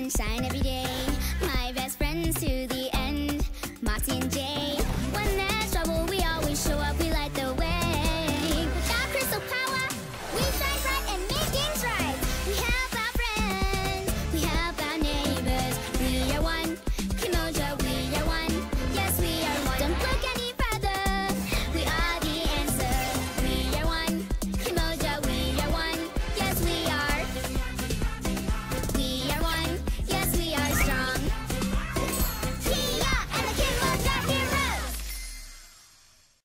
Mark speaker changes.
Speaker 1: sunshine every day. My best friends to the end, Marty and Jay.